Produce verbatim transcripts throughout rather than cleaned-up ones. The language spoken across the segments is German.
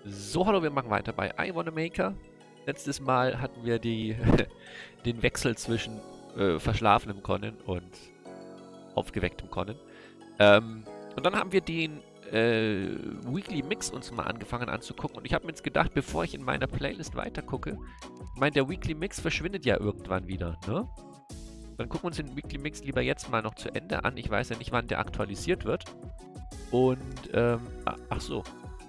So, hallo, wir machen weiter bei I Wanna Maker. Letztes Mal hatten wir die, den Wechsel zwischen äh, verschlafenem Conan und aufgewecktem Conan. Ähm, und dann haben wir den äh, Weekly Mix uns mal angefangen anzugucken. Und ich habe mir jetzt gedacht, bevor ich in meiner Playlist weitergucke, ich meine, der Weekly Mix verschwindet ja irgendwann wieder, ne? Dann gucken wir uns den Weekly Mix lieber jetzt mal noch zu Ende an. Ich weiß ja nicht, wann der aktualisiert wird. Und, ähm, ach, ach so.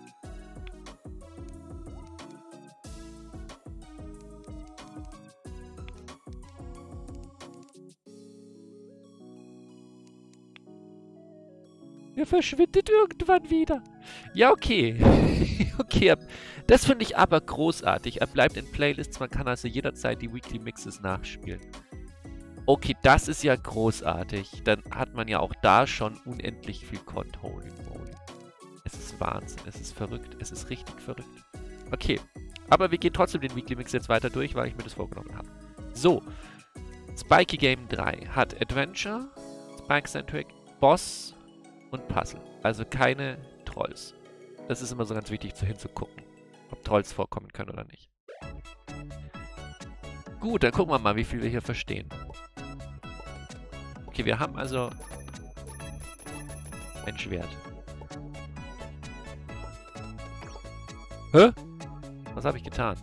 Er verschwindet irgendwann wieder. Ja, okay. Okay, das finde ich aber großartig. Er bleibt in Playlists, man kann also jederzeit die Weekly Mixes nachspielen. Okay, das ist ja großartig. Dann hat man ja auch da schon unendlich viel Content. Holy moly. Es ist Wahnsinn, es ist verrückt, es ist richtig verrückt. Okay, aber wir gehen trotzdem den Weekly Mix jetzt weiter durch, weil ich mir das vorgenommen habe. So, Spiky Game drei hat Adventure, Spike-Centric, Boss und Puzzle. Also keine Trolls. Das ist immer so ganz wichtig, zu hinzugucken, ob Trolls vorkommen können oder nicht. Gut, dann gucken wir mal, wie viel wir hier verstehen. Okay, wir haben also ein Schwert. Hä? Was habe ich getan?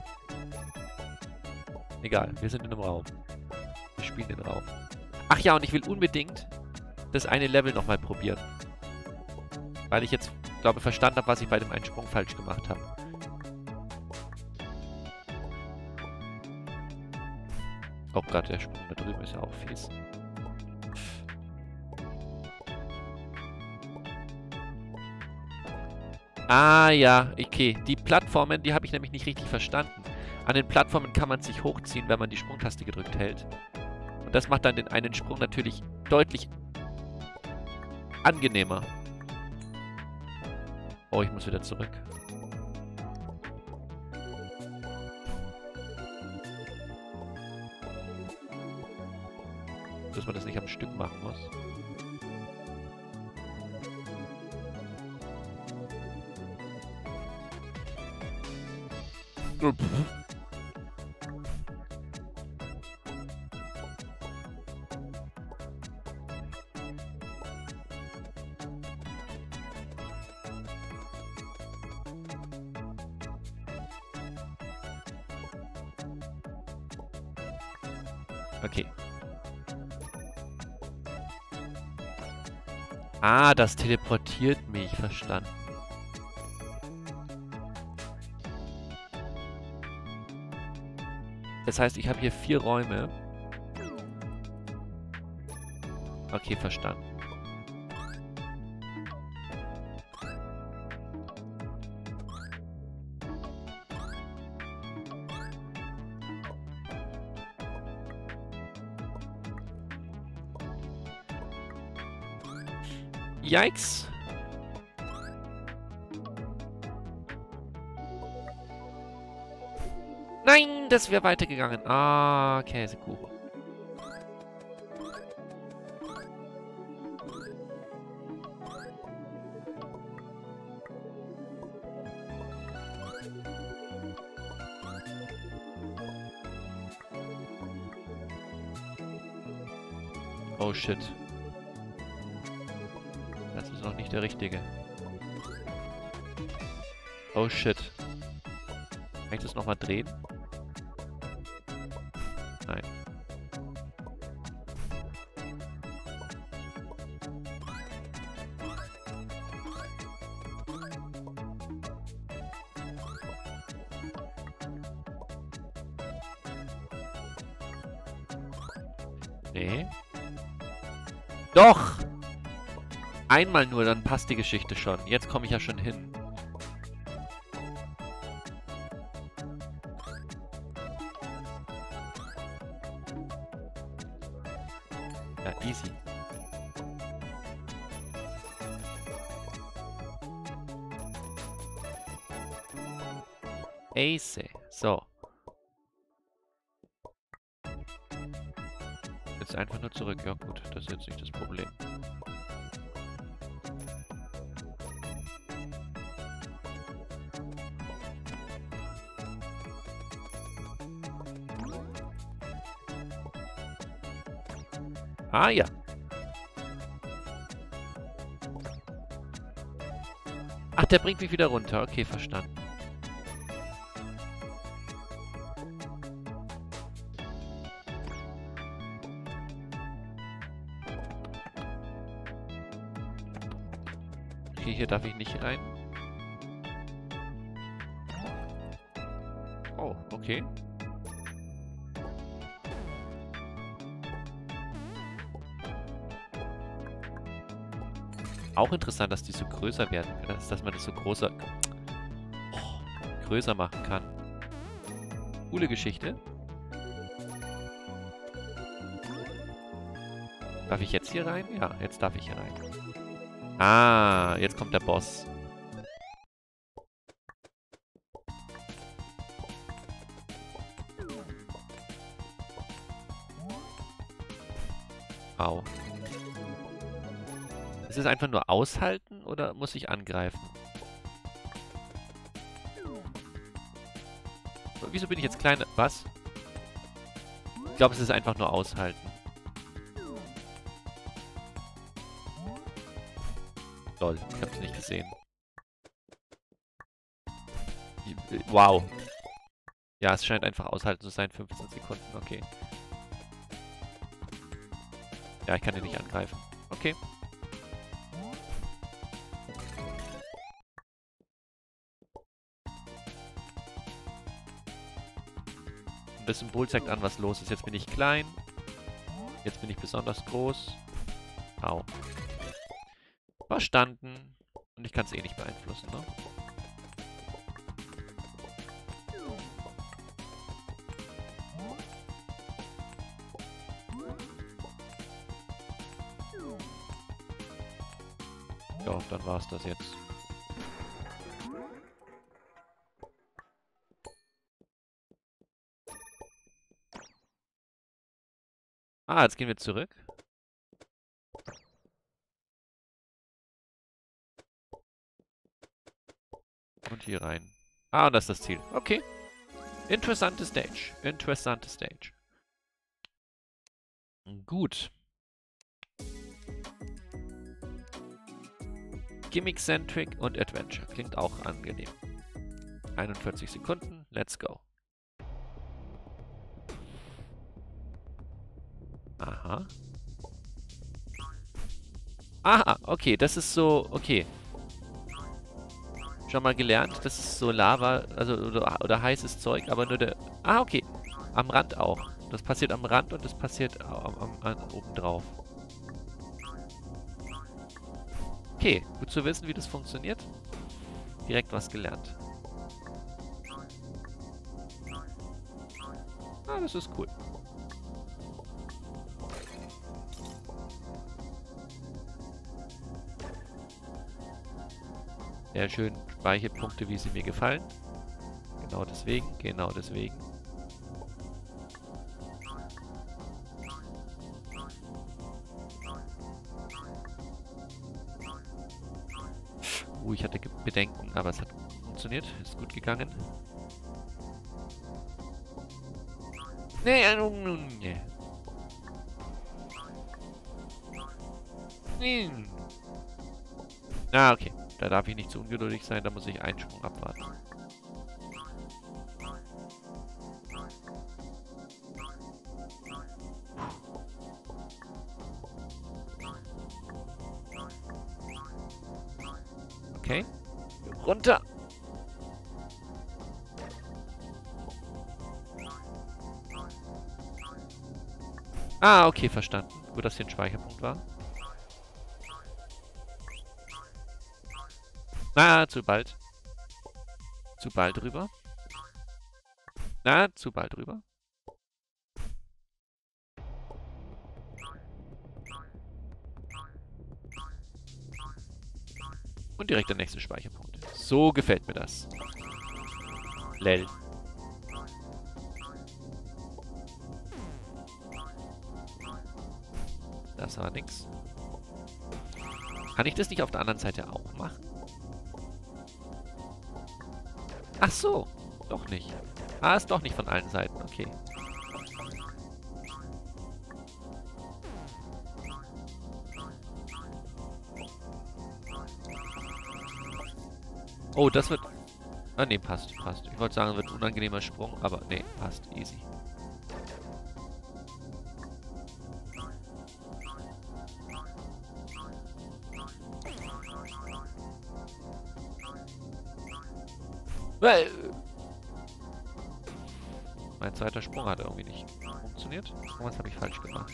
Egal, wir sind in einem Raum. Wir spielen den Raum. Ach ja, und ich will unbedingt das eine Level nochmal probieren. Weil ich jetzt, glaube ich, verstanden habe, was ich bei dem einen Sprung falsch gemacht habe. Oh Gott, der Sprung da drüben ist ja auch fies. Ah ja, okay. Die Plattformen, die habe ich nämlich nicht richtig verstanden. An den Plattformen kann man sich hochziehen, wenn man die Sprungtaste gedrückt hält. Und das macht dann den einen Sprung natürlich deutlich angenehmer. Oh, ich muss wieder zurück. Dass man das nicht am Stück machen muss. Okay. Ah, das teleportiert mich, verstanden. Das heißt, ich habe hier vier Räume. Okay, verstanden. Yikes. Nein, das wäre weitergegangen. Ah, Käsekuchen. Oh shit. Das ist noch nicht der richtige. Oh shit. Kann ich das nochmal drehen? Nein. Nee. Doch! Einmal nur, dann passt die Geschichte schon. Jetzt komme ich ja schon hin. Ja, easy. Ace. So. Jetzt einfach nur zurück. Ja gut, das ist jetzt nicht das Problem. Ah ja. Ach, der bringt mich wieder runter. Okay, verstanden. Okay, hier darf ich nicht rein. Oh, okay. Auch interessant, dass die so größer werden, dass, dass man das so großer, oh, größer machen kann. Coole Geschichte. Darf ich jetzt hier rein? Ja, jetzt darf ich hier rein. Ah, jetzt kommt der Boss. Au. Ist es einfach nur aushalten oder muss ich angreifen? Wieso bin ich jetzt kleiner? Was? Ich glaube, es ist einfach nur aushalten. Lol, ich hab's nicht gesehen. Wow. Ja, es scheint einfach aushalten zu sein. fünfzehn Sekunden, okay. Ja, ich kann den nicht angreifen. Okay. Das Symbol zeigt an, was los ist. Jetzt bin ich klein. Jetzt bin ich besonders groß. Au. Verstanden. Und ich kann es eh nicht beeinflussen, ne? Ja, dann war es das jetzt. Ah, jetzt gehen wir zurück. Und hier rein. Ah, und das ist das Ziel. Okay. Interessante Stage. Interessante Stage. Gut. Gimmick-Centric und Adventure. Klingt auch angenehm. einundvierzig Sekunden. Let's go. Aha. Aha, okay, das ist so, okay. Schon mal gelernt, das ist so Lava, also oder, oder heißes Zeug, aber nur der... Ah, okay. Am Rand auch. Das passiert am Rand und das passiert am, am, am, oben drauf. Okay, gut zu wissen, wie das funktioniert. Direkt was gelernt. Ah, das ist cool. Sehr schön. Speicherpunkte, wie sie mir gefallen. Genau deswegen, genau deswegen. Uh, ich hatte Bedenken, aber es hat funktioniert. Ist gut gegangen. Nee, nee. Nee. Ah, okay. Da darf ich nicht zu ungeduldig sein, da muss ich einen Sprung abwarten. Okay. Runter! Ah, okay, verstanden. Gut, dass hier ein Speicherpunkt war. Na, zu bald. Zu bald rüber. Na, zu bald rüber. Und direkt der nächste Speicherpunkt. So gefällt mir das. Lel. Das war nix. Kann ich das nicht auf der anderen Seite auch machen? Ach so, doch nicht. Ah, ist doch nicht von allen Seiten, okay. Oh, das wird... Ah, nee, passt, passt. Ich wollte sagen, wird ein unangenehmer Sprung, aber nee, passt. Easy. Weil... Mein zweiter Sprung hat irgendwie nicht funktioniert. Irgendwas habe ich falsch gemacht.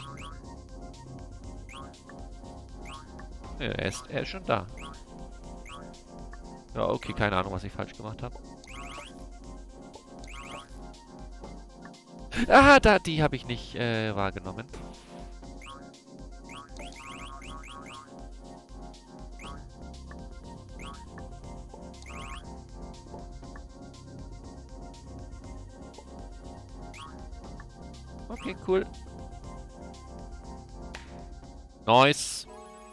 Ja, er ist, er ist schon da. Ja, okay, keine Ahnung, was ich falsch gemacht habe. Ah, da, die habe ich nicht äh, wahrgenommen. Okay, cool. Nice.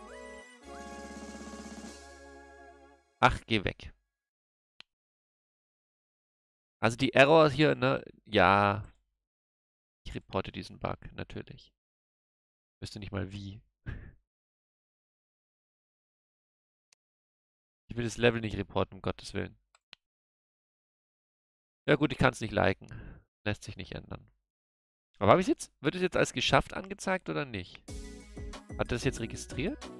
Ach, geh weg. Also die Error hier, ne? Ja. Ich reporte diesen Bug, natürlich. Ich wüsste nicht mal wie. Ich will das Level nicht reporten, um Gottes Willen. Ja gut, ich kann es nicht liken. Lässt sich nicht ändern. Aber habe ich jetzt? Wird es jetzt als geschafft angezeigt oder nicht? Hat das jetzt registriert?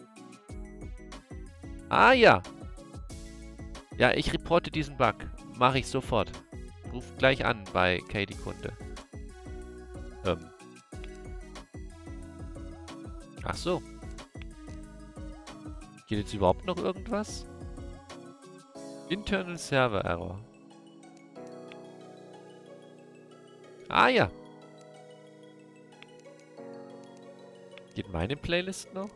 Ah ja. Ja, ich reporte diesen Bug. Mache ich sofort. Ruf gleich an bei Katie Kunde. Ähm. Ach so. Geht jetzt überhaupt noch irgendwas? Internal Server Error. Ah ja. Geht meine Playlist noch?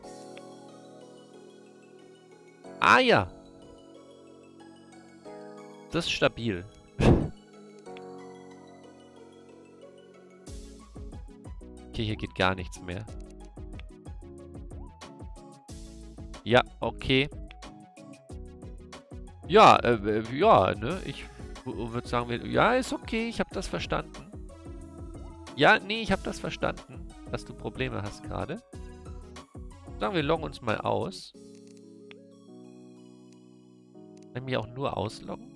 Ah ja. Das ist stabil. Okay, hier geht gar nichts mehr. Ja, okay. Ja, äh, ja, ne? Ich würde sagen, ja, ist okay, ich habe das verstanden. Ja, nee, ich habe das verstanden, dass du Probleme hast gerade. Sagen wir, loggen uns mal aus. Kann ich mich auch nur ausloggen?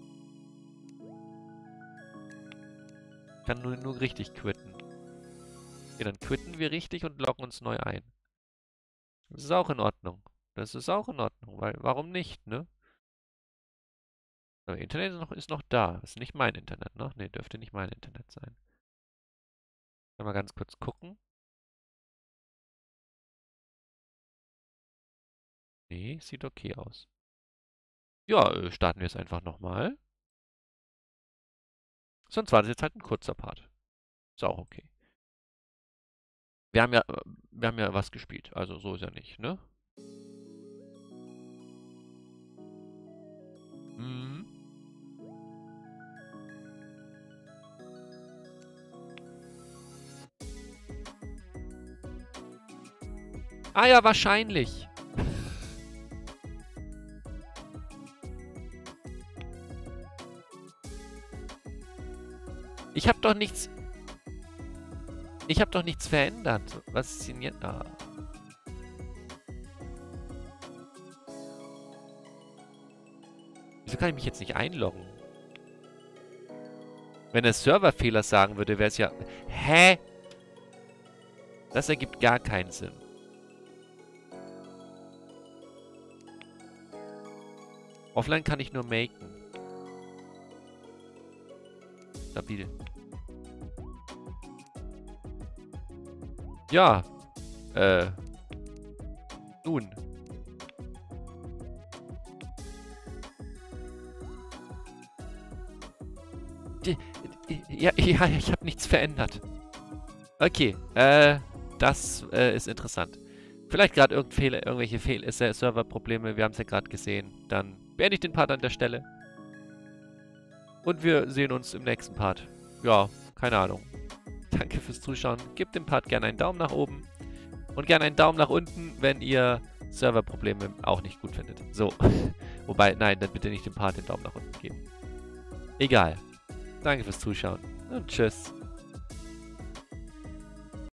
Ich kann nur, nur richtig quitten. Okay, dann quitten wir richtig und loggen uns neu ein. Das ist auch in Ordnung. Das ist auch in Ordnung, weil warum nicht, ne? Aber Internet ist noch, ist noch da. Das ist nicht mein Internet, ne? Ne, dürfte nicht mein Internet sein. Mal ganz kurz gucken. Nee, sieht okay aus. Ja, starten wir es einfach nochmal. Sonst war das jetzt halt ein kurzer Part. Ist auch okay. Wir haben ja, wir haben ja was gespielt, also so ist ja nicht, ne? Mhm. Ah ja, wahrscheinlich. Ich habe doch nichts... Ich habe doch nichts verändert. Was ist denn jetzt... Ah. Wieso kann ich mich jetzt nicht einloggen? Wenn der Serverfehler sagen würde, wäre es ja... Hä? Das ergibt gar keinen Sinn. Offline kann ich nur maken. Stabil. Ja. Äh. Nun. Ja, ja, ich habe nichts verändert. Okay, äh, das äh, ist interessant. Vielleicht gerade irgend Fehler, irgendwelche Fehl äh, Serverprobleme, wir haben es ja gerade gesehen. Dann beende ich den Part an der Stelle. Und wir sehen uns im nächsten Part. Ja, keine Ahnung. Danke fürs Zuschauen. Gebt dem Part gerne einen Daumen nach oben. Und gerne einen Daumen nach unten, wenn ihr Serverprobleme auch nicht gut findet. So. Wobei, nein, dann bitte nicht dem Part den Daumen nach unten geben. Egal. Danke fürs Zuschauen und tschüss.